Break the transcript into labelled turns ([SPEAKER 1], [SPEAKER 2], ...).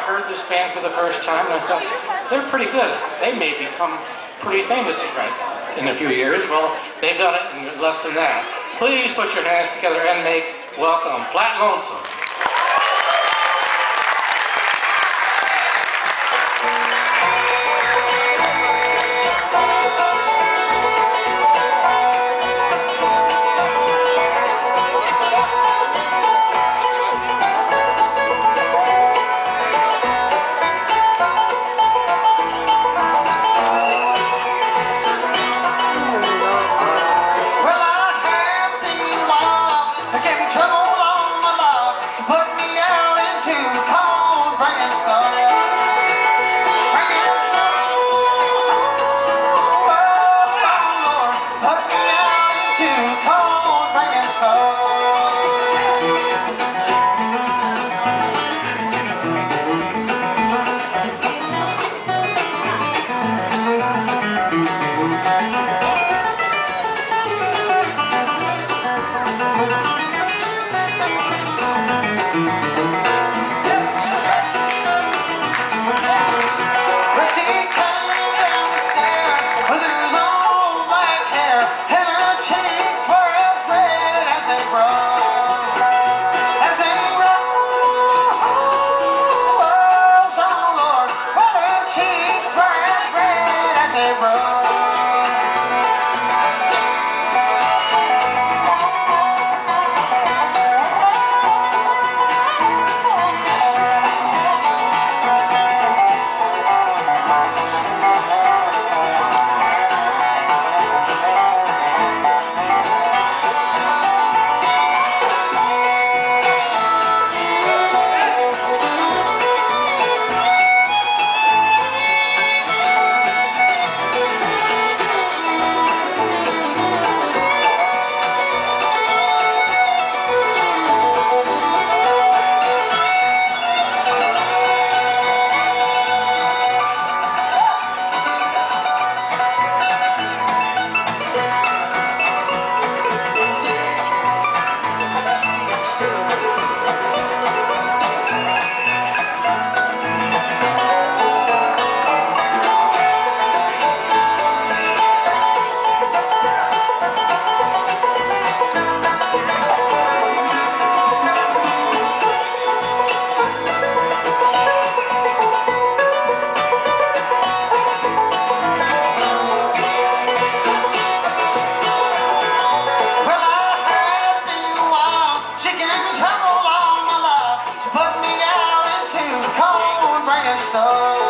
[SPEAKER 1] heard this band for the first time, and I thought, they're pretty good. They may become pretty famous in a few years. Well, they've done it in less than that. Please put your hands together and make welcome Flatt Lonesome.
[SPEAKER 2] Put me out into the cold, bringing snow.